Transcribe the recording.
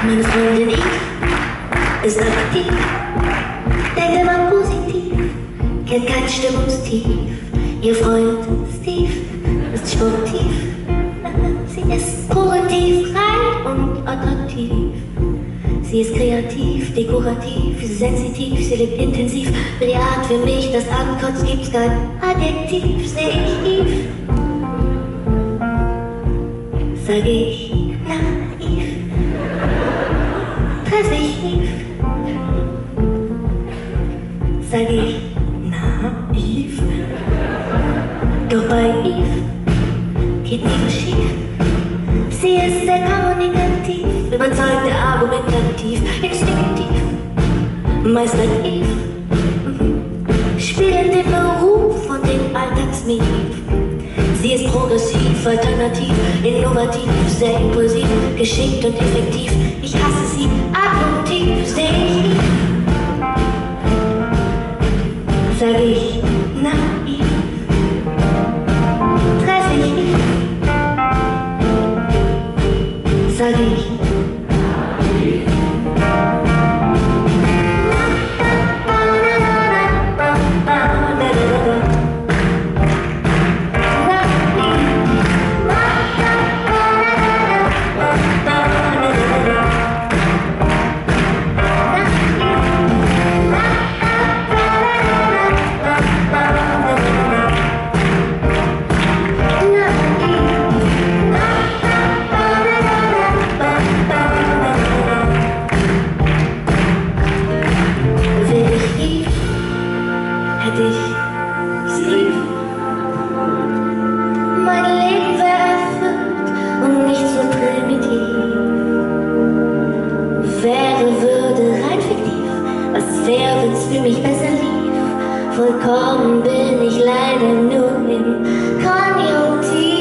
Meine Freundin Eve ist aktiv, denkt immer positiv, kennt kein Stimmungstief. Ihr Freund Steve ist sportiv, sie ist positiv, rein und attraktiv. Sie ist kreativ, dekorativ, sensitiv, sie lebt intensiv. Für die Art für mich, das ankotzt, gibt's kein Adjektiv. Seh ich Eve, sag ich naiv. Treff ich Eve, sag ich naiv. Doch bei Eve geht nie was schief. Sie ist sehr kommunikativ, überzeugend, argumentativ, instinktiv, meistert Eve, spielend den Beruf und den Alltagsmief. Sie ist progressiv, alternativ, innovativ, sehr impulsiv, geschickt und effektiv. Ich hasse sie, abgrundtief, seh ich Eve, sag ich naiv. Treff ich Eve, sag ich mein Leben wäre erfüllt und nicht so primitiv. Wäre Würde rein fiktiv, was wäre, wenn's für mich besser lief? Vollkommen bin ich leider nur im Konjunktiv.